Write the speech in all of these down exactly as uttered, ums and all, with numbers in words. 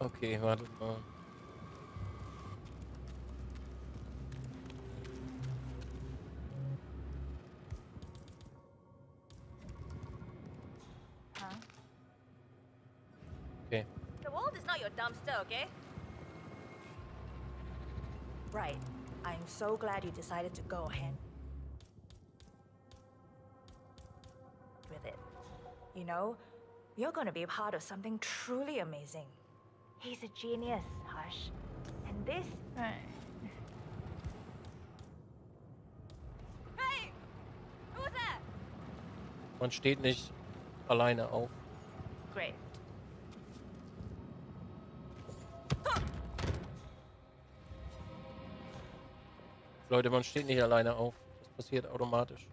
Okay, warte mal. Huh? Okay. The world is not your dumpster, okay? Right. I'm so glad you decided to go ahead with it. You know, you're gonna be a part of something truly amazing. He's a genius, Hush. And this... Right. Hey! Who's that? Man steht nicht alleine auf. Great. Leute, man steht nicht alleine auf. Das passiert automatisch.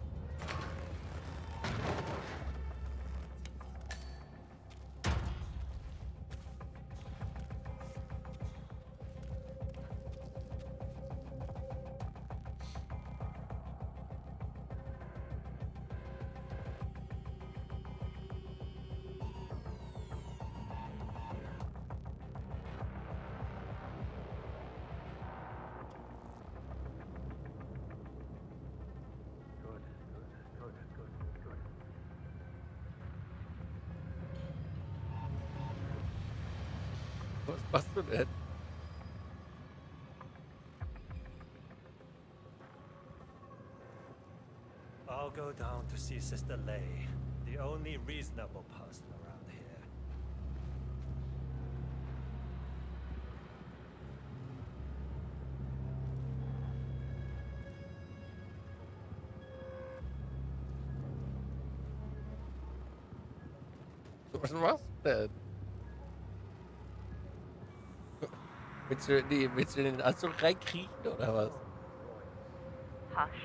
Was machst du denn? I'll go down to see Sister Lei, the only reasonable person around here. Was machst du denn? Willst du, nee, willst du in den Anzug reinkriechen oder was? Hush.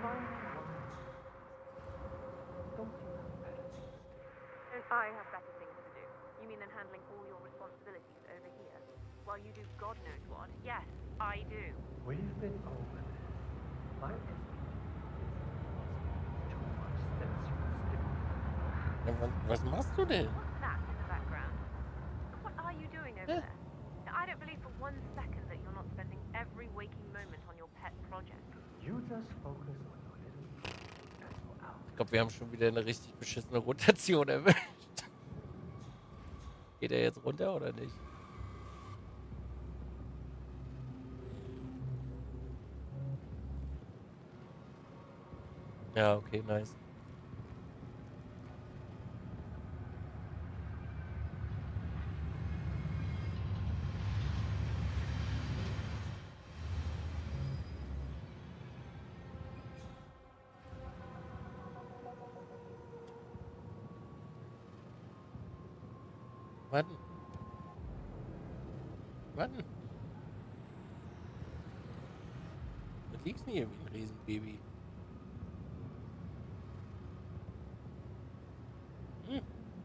Don't I have better things to do? You mean than handling all your responsibilities over here? While you do God knows what? Yes, I do. We've been over this. My too much sensory stimulation. Ja, was, was machst du denn? What's that in the background? And what are you doing over Yeah. there? Now, I don't believe for one second that you're not spending every waking moment on your pet project. You just focus on your little and you're out. Ich glaube, wir haben schon wieder eine richtig beschissene Rotation erwischt. Geht er jetzt runter oder nicht? Ja, okay, nice. Warten. Warten. Was liegst denn hier wie ein Riesenbaby? Hm.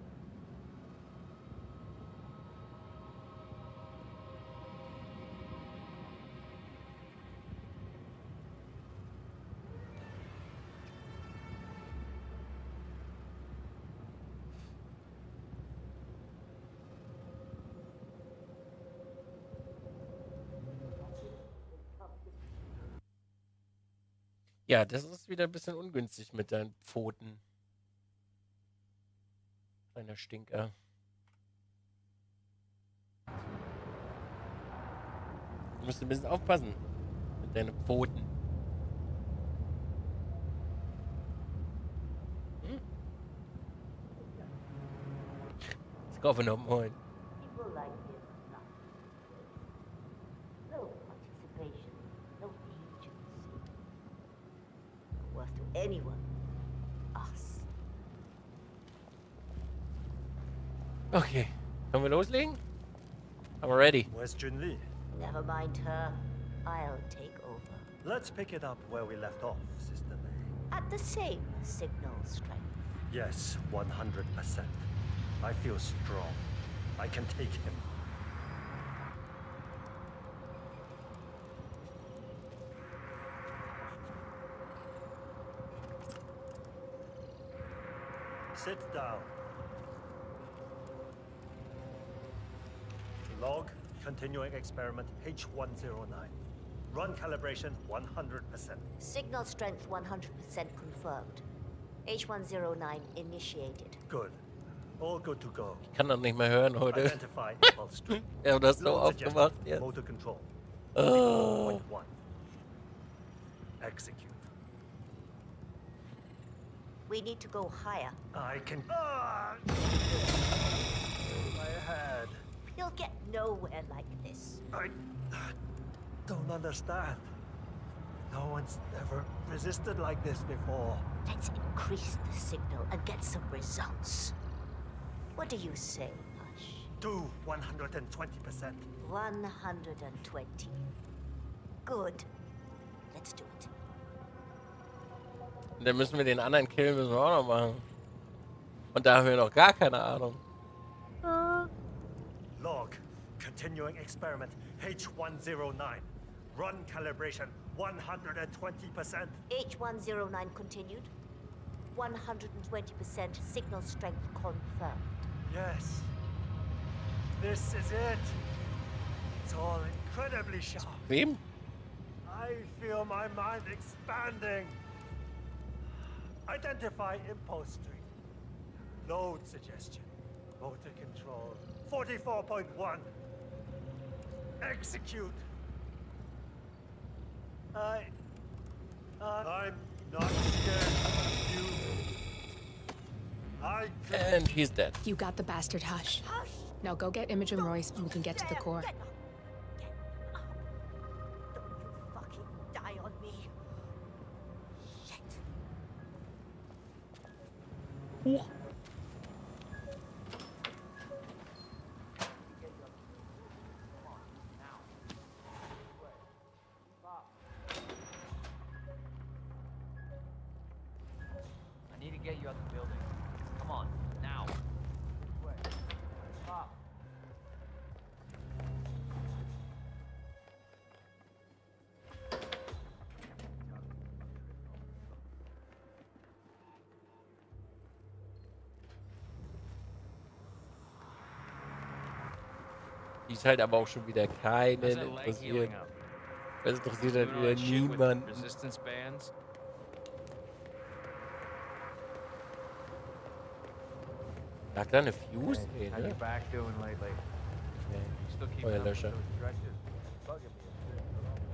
Ja, das ist wieder ein bisschen ungünstig mit deinen Pfoten. Kleiner Stinker. Du musst ein bisschen aufpassen mit deinen Pfoten. Hm? Ich kaufe noch mal. People like him, nothing. No participation, no agency. Worth to anyone. Us. Okay, können wir loslegen? I'm ready. Where's Junli? Never mind her. I'll take over. Let's pick it up where we left off, Sister Lei. At the same signal strength. Yes, one hundred percent. I feel strong. I can take him. Sit down. Log, continuing experiment H one zero nine. Run calibration one hundred percent. Signal strength one hundred percent confirmed. H one zero nine initiated. Good. All good to go. Ich kann das nicht mehr hören heute. Identify impulse stream. Wir haben das so Load oft gemacht suggested. jetzt. Motor control. Oh. Point one. Execute. We need to go higher. I can. Ah! My head. You'll get nowhere like this. I don't understand. No one's ever resisted like this before. Let's increase the signal and get some results. What do you say, Hush? Do one hundred twenty percent. one hundred twenty. Good. Let's do it. Und dann müssen wir den anderen Kill müssen wir auch noch machen. Und da haben wir noch gar keine Ahnung. Log, continuing experiment H one zero nine. Run calibration one hundred twenty percent. H one zero nine continued. one hundred twenty percent signal strength confirmed. Yes. This is it. It's all incredibly sharp. Wem? I feel my mind expanding. Identify impulse stream. Load suggestion. Motor control. forty-four point one. Execute. I... Uh, I'm not scared of you. I could... And he's dead. You got the bastard, Hush. Hush! Now go get Imogen Royce and we can get to the core. Get up! Get up! Don't you fucking die on me. Shit. I need to get you out the building. Come on, now. Stop. Die ist halt aber auch schon wieder keinen interessiert. Das interessiert halt wieder niemanden. Resistance bands. Lag da eine Fuse? Nee, How you ne? back doing lately? Nee. Still keeping up with Feuerlöscher. those stretches? Bugging me a bit.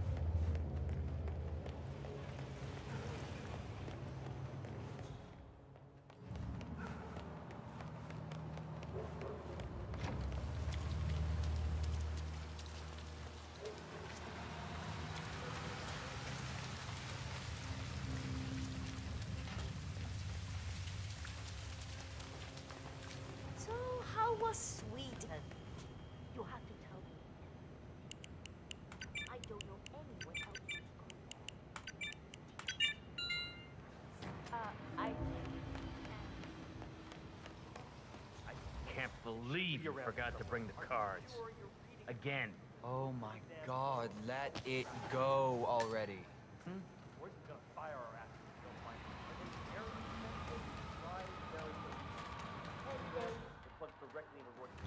So, how was Sweden? You have to tell me. I don't know anyone else who's gone. Uh, I... Can't believe you forgot to bring the cards. Again. Oh my god, let it go already. We're just gonna fire our asses if we don't find them. Are they very expensive? Try very good. It plugs directly into Roy's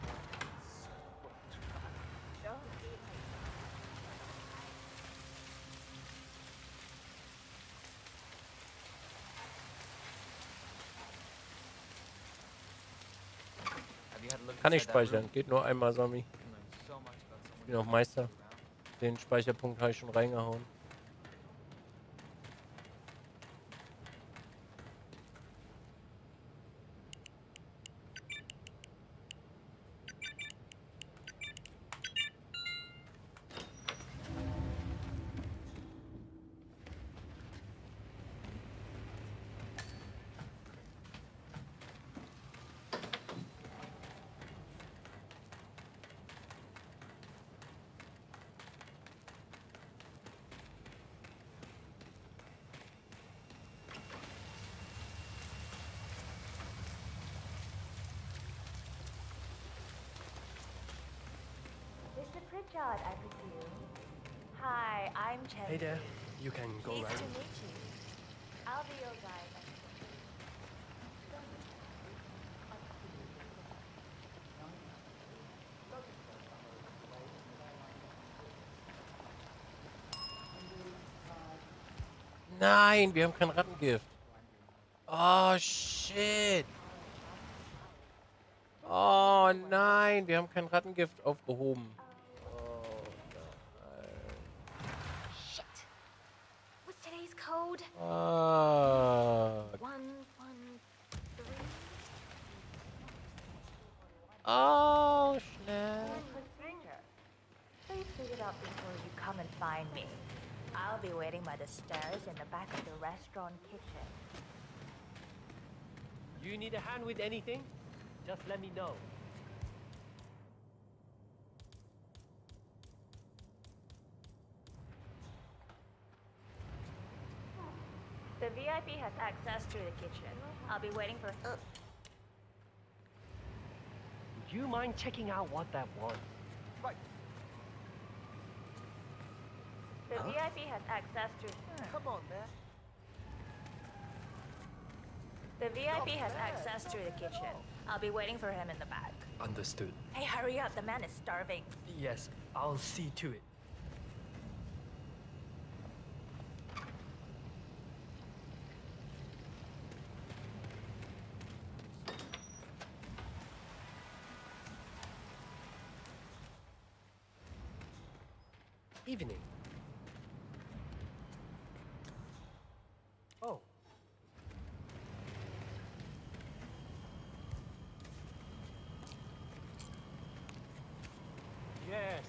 Have you had a look Kann ich inside that room? speichern. Geht nur einmal, Sami. You learn so much about someone Ich bin you auf don't Meister. see around. Den Speicherpunkt habe ich schon reingehauen. Mister Pritchard, I presume. Hi, I'm Chen. Hey there. You can go Pleased right to in. meet you. I'll be your guide. Nein, wir haben kein Rattengift. Oh, shit. Oh, nein, wir haben kein Rattengift aufgehoben. Oh, Shit. What's today's code? fuck. One, one, three. Oh, schnell. Procedure. Please figure it out before you come and find me. I'll be waiting by the stairs in the back of the restaurant kitchen. You need a hand with anything? Just let me know. The V I P has access to the kitchen. I'll be waiting for... Uh, Would you mind checking out what that was? Right. the V I P has access to... Come on, man. The V I P has access to the kitchen. I'll be waiting for him in the back. Understood. Hey, hurry up. The man is starving. Yes, I'll see to it. Evening. Oh. Yes.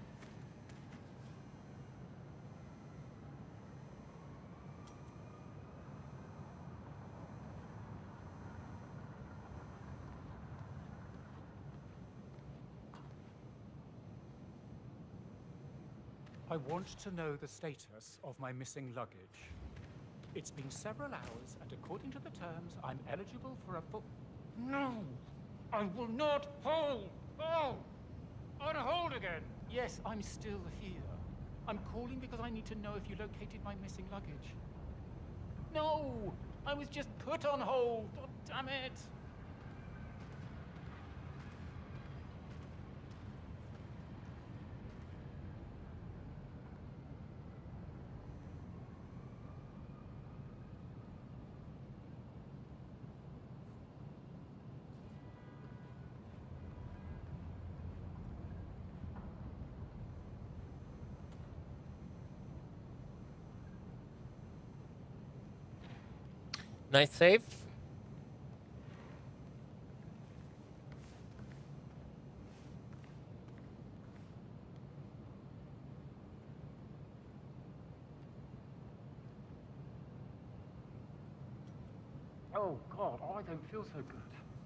I want to know the status of my missing luggage. It's been several hours, and according to the terms, I'm eligible for a full... No! I will not hold! Oh! On hold again! Yes, I'm still here. I'm calling because I need to know if you located my missing luggage. No! I was just put on hold! Oh, damn it! Nice save. Oh, God, I don't feel so good.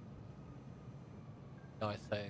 Nice save.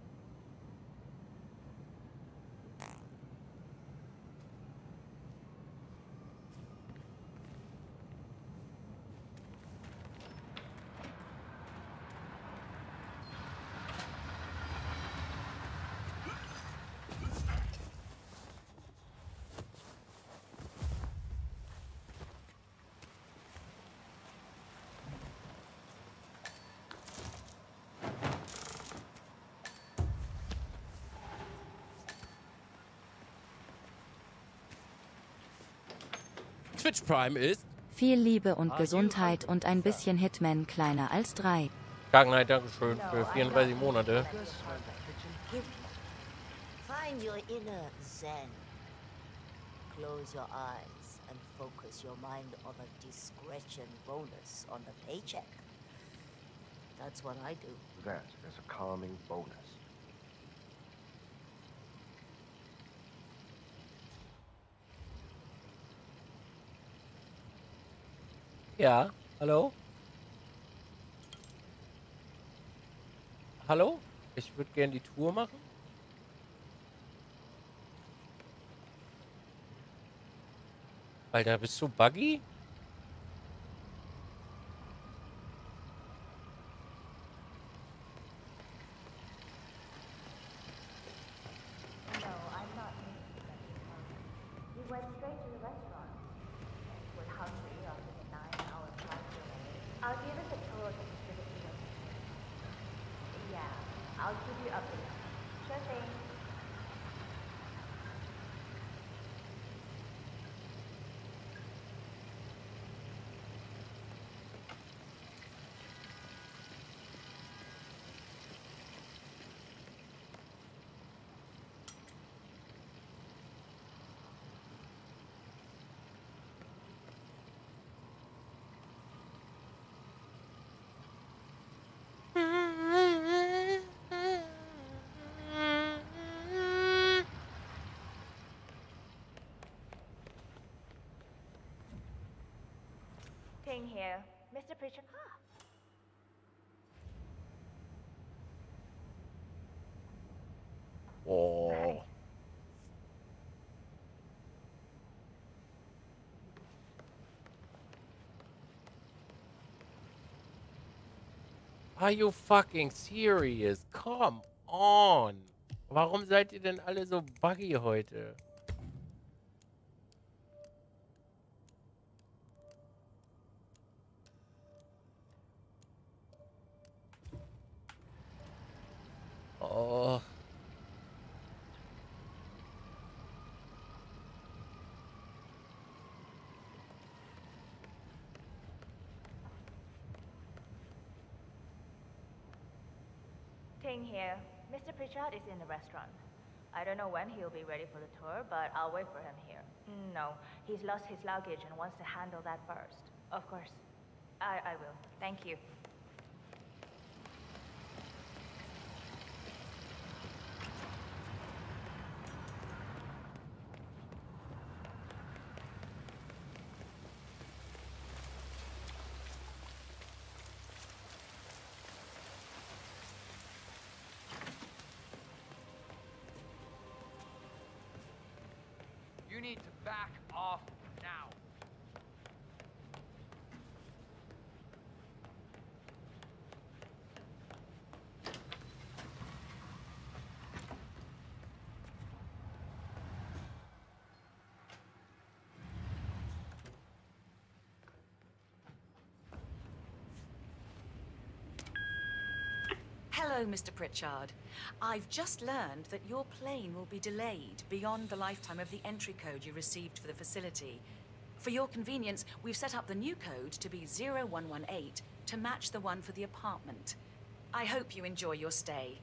Twitch Prime ist... Viel Liebe und Gesundheit und ein bisschen Hitman kleiner als drei. Gagnai, Dankeschön für vierunddreißig Monate. Find your inner zen. Close your eyes and focus your mind on a discretion bonus on the paycheck. That's what I do. That is a calming bonus. Ja, hallo? Hallo? Ich würde gerne die Tour machen. Alter, bist du buggy? No, I'm not. We went straight to the restaurant. We're hungry after the nine-hour flight delay. I'll give us a tour of the facility. Yeah, I'll keep you updated. Sure thing. Ting here. Mister Pritchard. Oh. Are you fucking serious? Come on. Warum seid ihr denn alle so buggy heute? Oh. Ting here. Mister Pritchard is in the restaurant. I don't know when he'll be ready for the tour, but I'll wait for him here. No, he's lost his luggage and wants to handle that first. Of course. I, I will. Thank you. You need to back off now. Hello, Mister Pritchard. I've just learned that your plane will be delayed beyond the lifetime of the entry code you received for the facility. For your convenience, we've set up the new code to be zero one one eight to match the one for the apartment. I hope you enjoy your stay.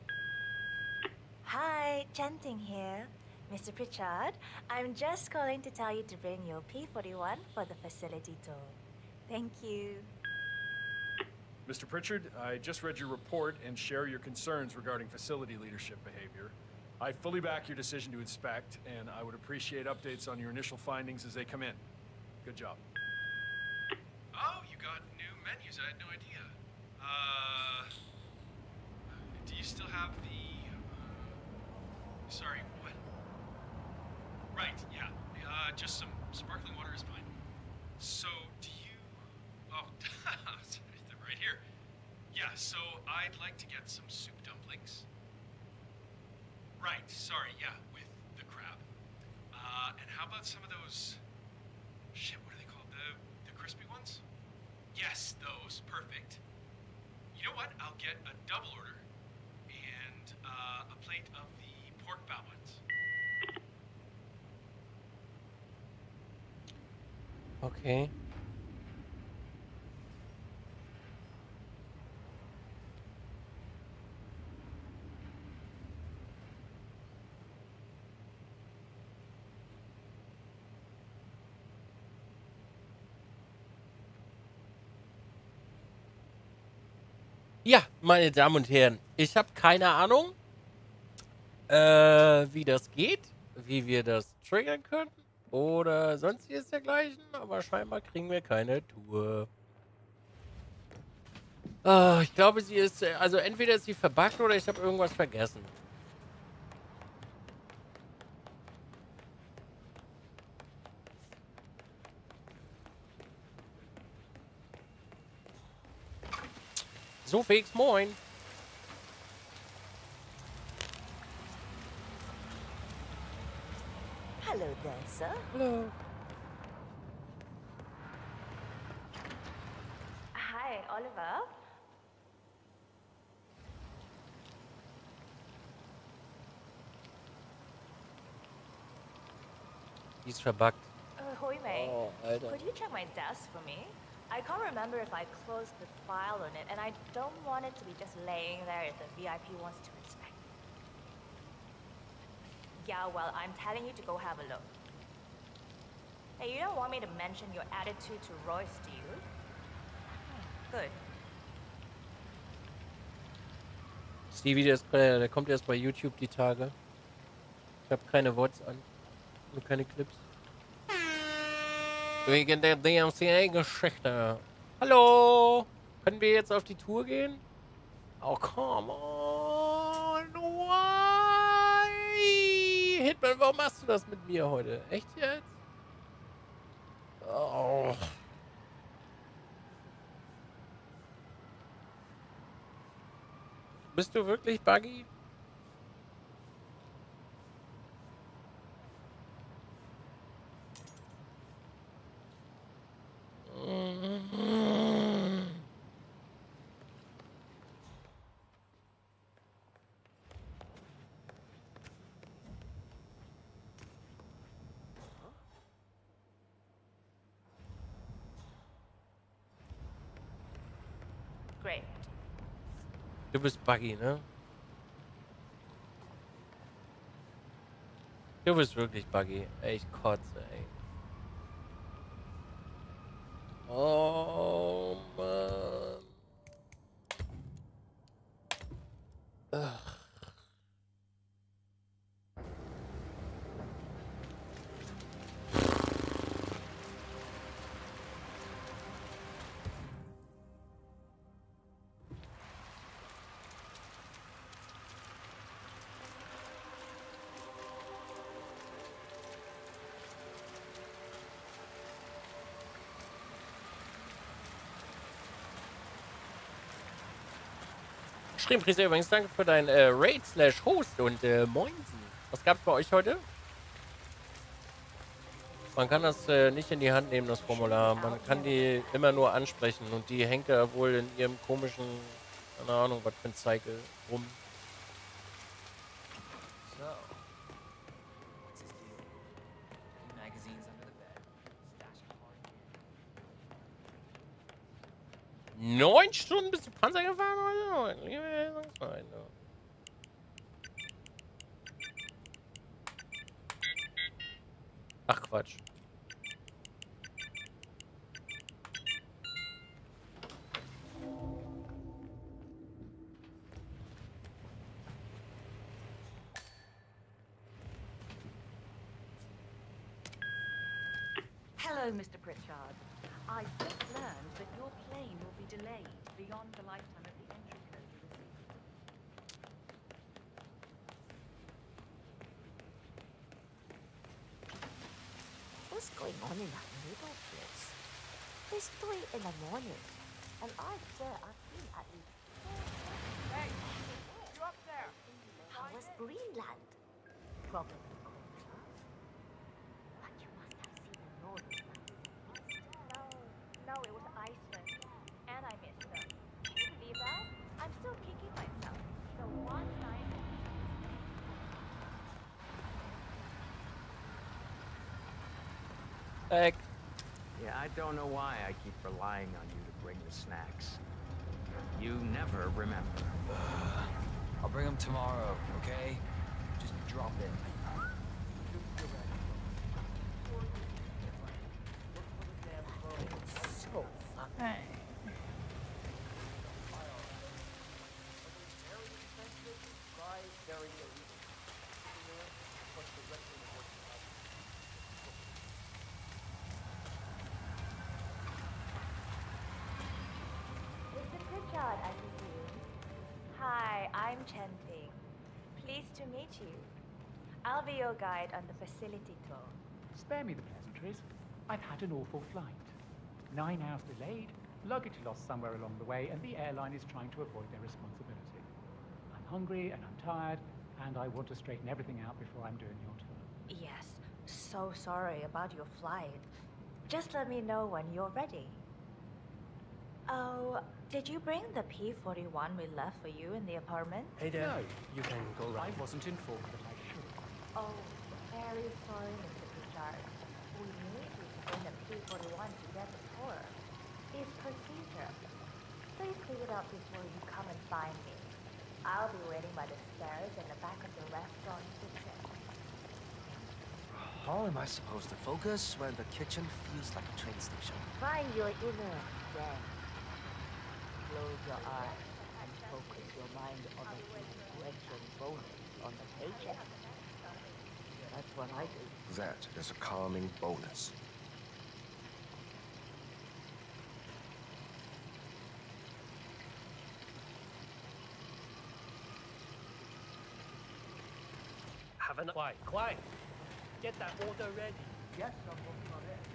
Hi, Chanting here. Mister Pritchard, I'm just calling to tell you to bring your P forty-one for the facility tour. Thank you. Mister Pritchard, I just read your report and share your concerns regarding facility leadership behavior. I fully back your decision to inspect, and I would appreciate updates on your initial findings as they come in. Good job. Oh, you got new menus. I had no idea. Uh, do you still have the... Uh, sorry, what? Right, yeah. Uh, just some sparkling water is fine. So, do you... Oh, right here. Yeah, so I'd like to get some soup dumplings. Right, sorry, yeah, with the crab. Uh, and how about some of those... Shit, what are they called? The, the crispy ones? Yes, those. Perfect. You know what? I'll get a double order. And uh, a plate of the pork bao buns. Okay. Ja, meine Damen und Herren, ich habe keine Ahnung, äh, wie das geht, wie wir das triggern können oder sonstiges dergleichen, aber scheinbar kriegen wir keine Tour. Ah, ich glaube, sie ist, also entweder ist sie verbuggt oder ich habe irgendwas vergessen. So, Felix, moin. Hello there, sir. Hello. Hi, Oliver. Die ist verbuggt. Uh, Hui Mei, Oh, Alter. could you check my desk for me? I can't remember if I closed the file on it, and I don't want it to be just laying there if the V I P wants to inspect. Yeah, well, I'm telling you to go have a look. Hey, you don't want me to mention your attitude to Royce, do you? Hmm, good. Stevie, der, ist, äh, der kommt erst bei YouTube die Tage. Ich habe keine Vods an. Nur keine Clips. Wegen der D M C A-Geschichte. Hallo? Können wir jetzt auf die Tour gehen? Oh, come on. Why? Hitman, warum machst du das mit mir heute? Echt jetzt? Oh. Bist du wirklich Buggy? Great. Du bist Buggy, ne? Du bist wirklich Buggy. Ey, ich kotze, ey. Oh, Mann. Ugh. Schriebpriester übrigens, danke für dein äh, Raid slash Host und äh, Moinsen. Was gab's bei euch heute? Man kann das äh, nicht in die Hand nehmen, das Formular. Man kann die immer nur ansprechen und die hängt da wohl in ihrem komischen, keine Ahnung, was für ein Cycle rum. So, what's his deal? Few magazines under the bed. Stash a hard Neun Stunden bist du Panzer gefahren heute? Nein, ne? Ach Quatsch. Hello, Mister Pritchard. I just learned that your plane will be delayed beyond the lifetime of the entry code you received. What's going on in that middle place? It's three in the morning, and I swear I've seen at least four. Hey, you up there? How was Greenland? Probably colder. But you must have seen the northern lights. No, no, it was Iceland. And I missed them. Can you believe that? I'm still kicking myself. The one night. Heck. Yeah, I don't know why I keep relying on you to bring the snacks. You never remember. I'll bring them tomorrow, okay? Just drop in. So fucking. Mister Pritchard, I presume. Hi, I'm Chen Ping. Pleased to meet you. I'll be your guide on the facility tour. Spare me the pleasantries. I've had an awful flight. Nine hours delayed, luggage lost somewhere along the way, and the airline is trying to avoid their responsibility. I'm hungry and I'm tired, and I want to straighten everything out before I'm doing your tour. Yes, so sorry about your flight. Just let me know when you're ready. Oh, did you bring the P forty-one we left for you in the apartment? Hey there. No. You can go right. I wasn't informed that I should. Oh, very sorry, Mister Pritchard. We need you to bring the P forty-one to get the tour. It's procedure. Please pick it up before you come and find me. I'll be waiting by the stairs in the back of the restaurant kitchen. How am I supposed to focus when the kitchen feels like a train station? Find your inner zen. Close your eyes and focus your mind on the discretion bonus on the paycheck. That's what I do. That is a calming bonus. have an quiet, quiet. Get that order ready. Yes, I'm working on it.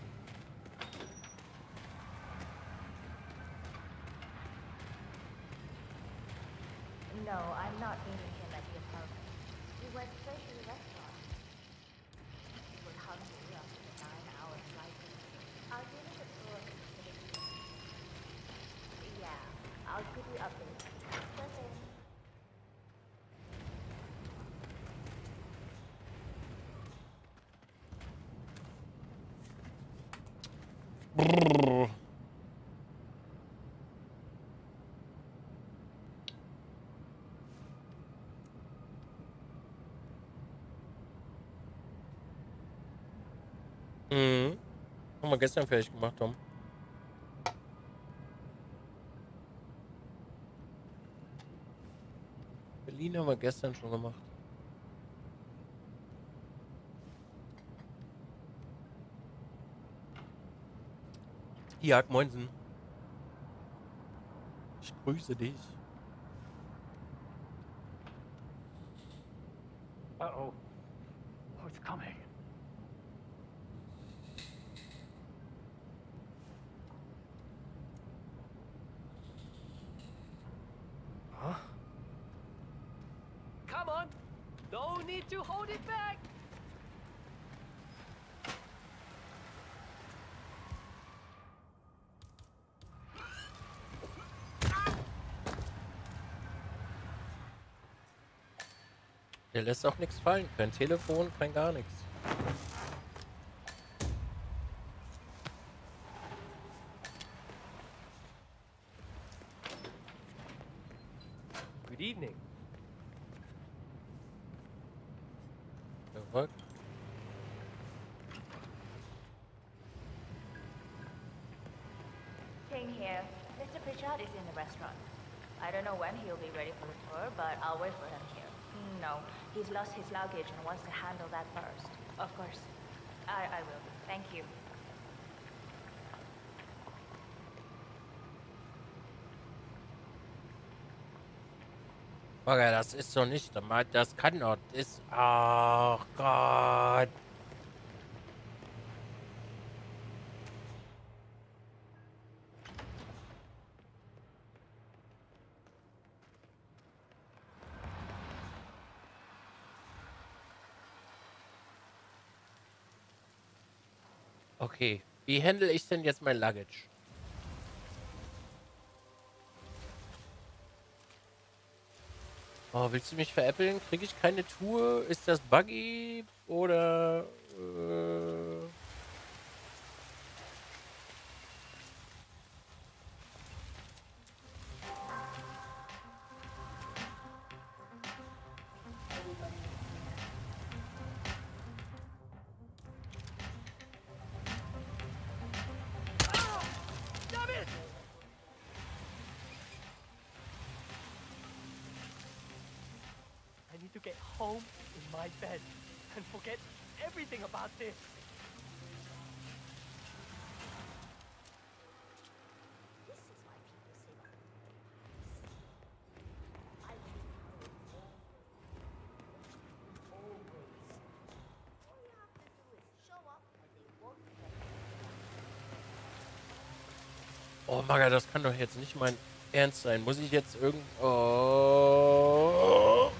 No, I'm not meeting him at the apartment. We went straight to the restaurant. We were hungry after the nine-hour flight. I'll give you a tour of the facility. Yeah, I'll give you updates. Sure thing. Brrr. Mhm. Haben wir gestern fertig gemacht, Tom. Berlin haben wir gestern schon gemacht. Ja, moinsen. Ich grüße dich. Uh-oh. What's coming? Huh? Come on! No need to hold it back! Der lässt auch nichts fallen. Kein Telefon, kein gar nichts. Good evening. What? Jane here. Mister Pritchard is in the restaurant. I don't know when he'll be ready for the tour, but I'll wait for him here. No, he's lost his luggage and wants to handle that first. Of course. I, I will. Thank you. Okay, das ist doch nicht, das kann doch, das, ach Gott. Okay, wie handle ich denn jetzt mein Luggage? Oh, willst du mich veräppeln? Kriege ich keine Tour? Ist das buggy? Oder... Äh I need to get home in my bed and forget everything about this. Oh, Maga, das kann doch jetzt nicht mein Ernst sein. Muss ich jetzt irgend... Oh.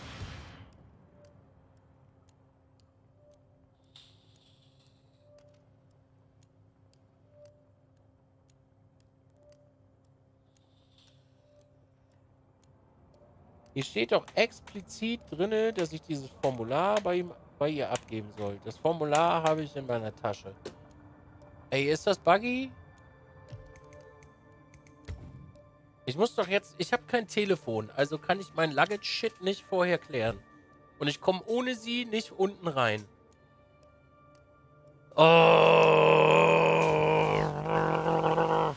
Hier steht doch explizit drin, dass ich dieses Formular bei, ihm, bei ihr abgeben soll. Das Formular habe ich in meiner Tasche. Ey, ist das buggy? Ich muss doch jetzt... Ich habe kein Telefon, also kann ich meinen Luggage-Shit nicht vorher klären. Und ich komme ohne sie nicht unten rein. Oh.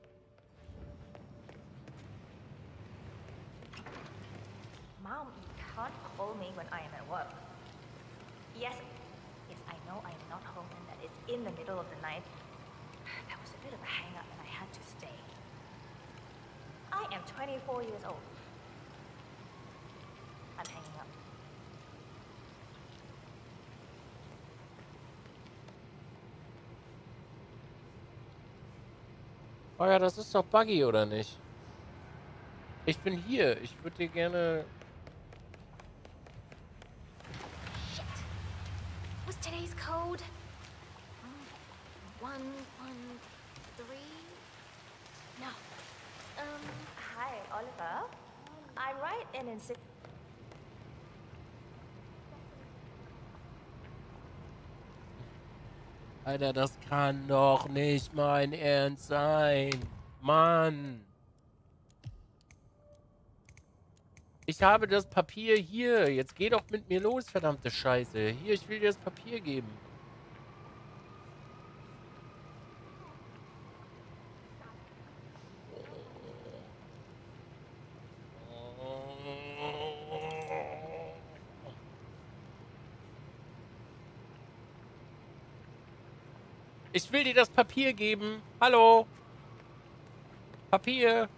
Mom eat can't call me when I am at work. Yes, yes, I know I am not home and that it's in the middle of the night. That was a bit of a hang-up and I had to stay. I am twenty-four years old. I'm hanging up. Oh ja, das ist doch Buggy, oder nicht? Ich bin hier. Ich würde dir gerne... Shit. What's today's code? One, one, three? No. Um, hi, Oliver. I'm right in insi- Alter, das kann doch nicht mein Ernst sein. Mann. Ich habe das Papier hier. Jetzt geh doch mit mir los, verdammte Scheiße. Hier, ich will dir das Papier geben. Ich will dir das Papier geben. Hallo? Papier.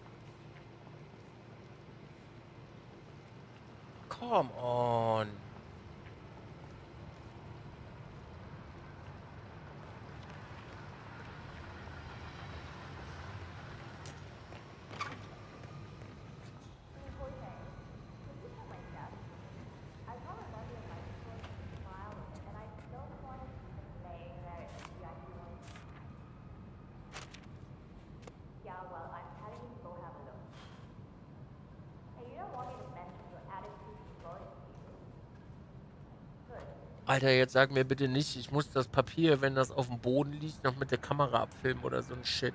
Come on. Yeah, well, I'm telling you to go have a look. Hey, you don't want me to mention your attitude toward it. Good. Alter, jetzt sag mir bitte nicht, ich muss das Papier, wenn das auf dem Boden liegt, noch mit der Kamera abfilmen oder so ein Shit.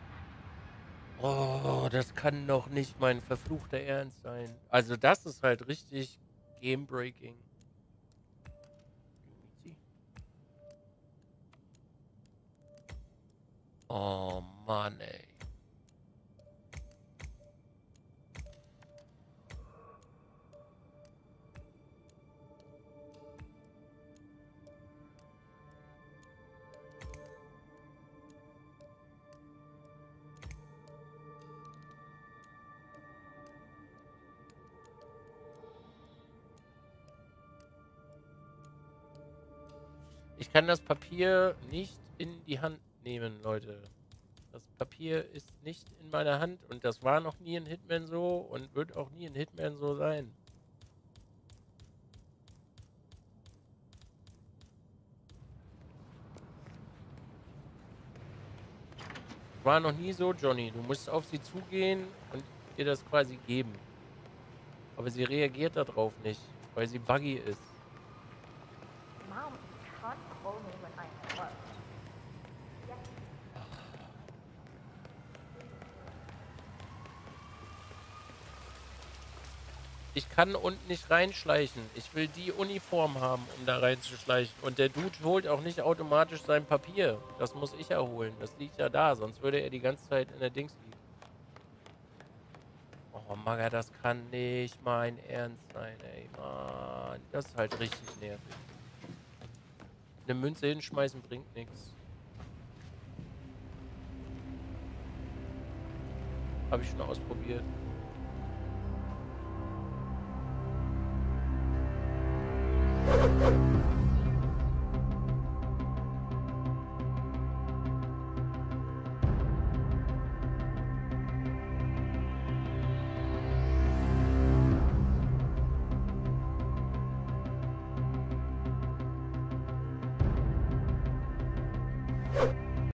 Oh, das kann doch nicht mein verfluchter Ernst sein. Also das ist halt richtig Game-Breaking. Oh Mann, ey. Ich kann das Papier nicht in die Hand nehmen, Leute. Das Papier ist nicht in meiner Hand und das war noch nie in Hitman so und wird auch nie in Hitman so sein. War noch nie so, Johnny. Du musst auf sie zugehen und ihr das quasi geben. Aber sie reagiert darauf nicht, weil sie buggy ist. Mom can't call me when I'm at work. Yeah. Ich kann unten nicht reinschleichen. Ich will die Uniform haben, um da reinzuschleichen. Und der Dude holt auch nicht automatisch sein Papier. Das muss ich ja holen. Das liegt ja da, sonst würde er die ganze Zeit in der Dings liegen. Oh, Maga, das kann nicht mein Ernst sein, ey, Mann. Das ist halt richtig nervig. Eine Münze hinschmeißen bringt nichts. Habe ich schon ausprobiert. You